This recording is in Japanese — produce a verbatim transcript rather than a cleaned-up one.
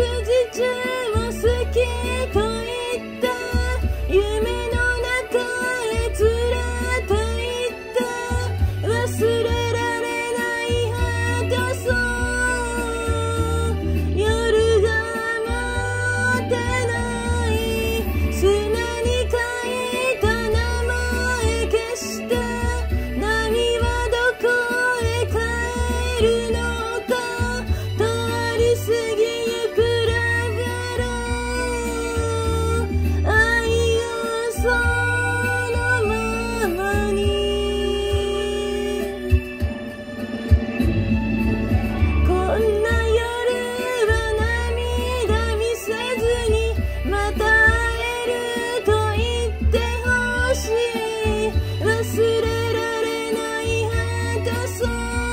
中も好きと言った夢の中へ連れて行った忘れられないハートソー夜が待てない砂に書いた名前消した波はどこへ帰るのか通り過ぎゆくラブロー愛をそのままにこんな夜は涙見せずにまた会えると言ってほしい忘れられないハートソー